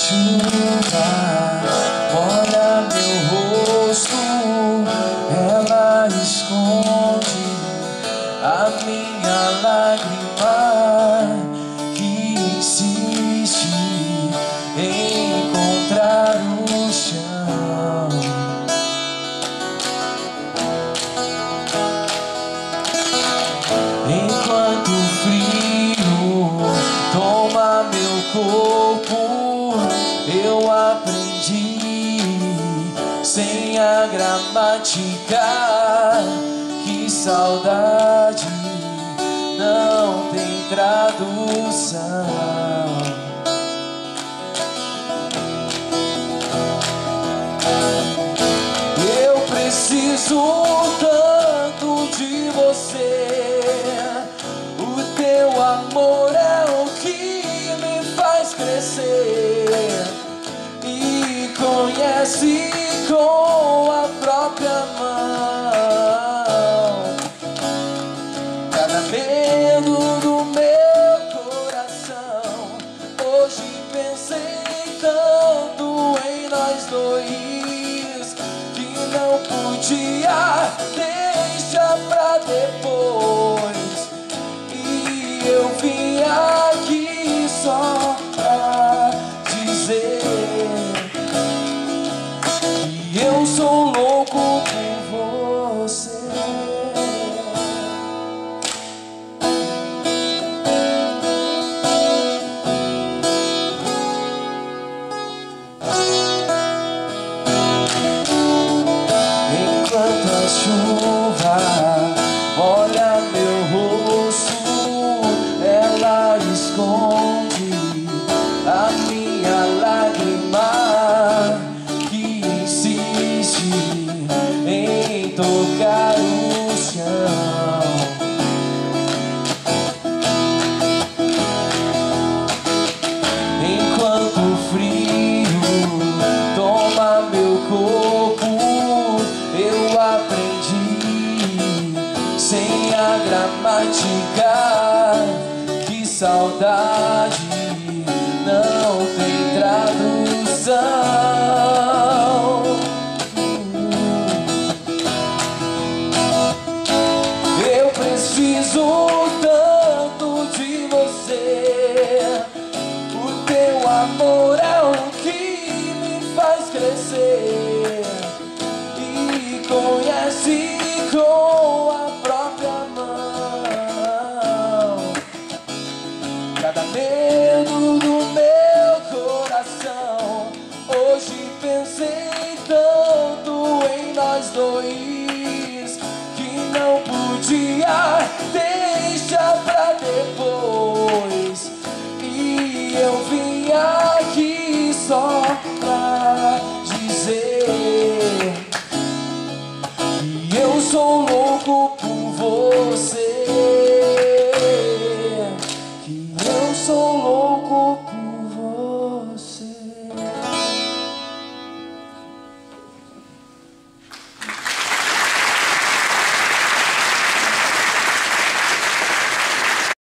chuva molha meu rosto, ela esconde a minha lágrima que insiste em encontrar o chão. Enquanto o frio toma meu corpo, eu aprendi sem a gramática que saudade não tem tradução. Eu preciso tanto de você, o teu amor é o que me faz crescer e conhece com a própria mão cada medo do meu coração. Hoje pensei tanto em nós dois que não podia deixar pra depois, e eu vim aqui só pra dizer que eu sou louco por você. Enquanto a chuva molha meu rosto, ela esconde a minha lágrima que insiste em tocar o chão. Enquanto o frio toma meu corpo, eu aprendi sem a gramática que saudade